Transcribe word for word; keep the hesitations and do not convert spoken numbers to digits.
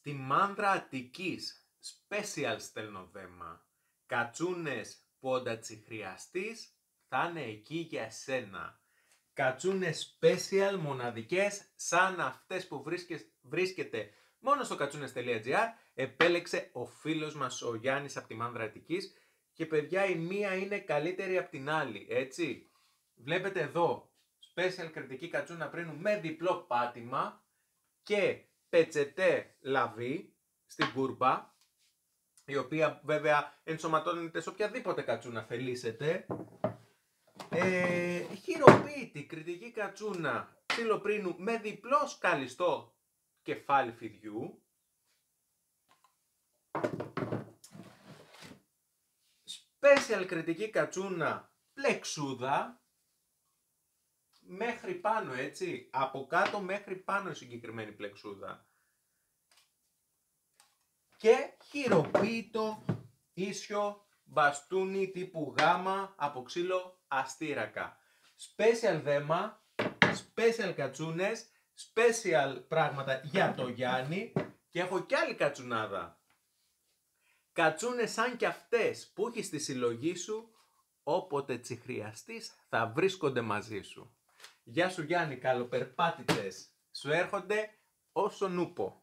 Στη Μάνδρα Αττικής, special στέλνω δέμα. Κατσούνες που όταν τσι χρειαστείς, θα είναι εκεί για εσένα. Κατσούνες special, μοναδικές, σαν αυτές που βρίσκεται μόνο στο κατσούνες.gr, επέλεξε ο φίλος μας ο Γιάννης από τη Μάνδρα Αττικής και παιδιά η μία είναι καλύτερη από την άλλη, έτσι. Βλέπετε εδώ, special κριτική κατσούνα πρίνου με διπλό πάτημα και πετσετέ λαβή στην κούρπα, η οποία βέβαια ενσωματώνεται σε οποιαδήποτε κατσούνα θελήσετε. Ε, χειροποίητη κριτική κατσούνα ξυλοπρίνου με διπλό σκαλιστό κεφάλι φιδιού. Special κριτική κατσούνα πλεξούδα. Μέχρι πάνω, έτσι, από κάτω μέχρι πάνω η συγκεκριμένη πλεξούδα. Και χειροποίητο ίσιο μπαστούνι τύπου γάμα από ξύλο αστήρακα. Special δέμα, special κατσούνες, special πράγματα για το Γιάννη και έχω κι άλλη κατσουνάδα. Κατσούνες σαν κι αυτές που έχεις στη συλλογή σου, όποτε τσι χρειαστείς θα βρίσκονται μαζί σου. Γεια σου Γιάννη, καλοπερπάτητες, σου έρχονται όσο νούπο.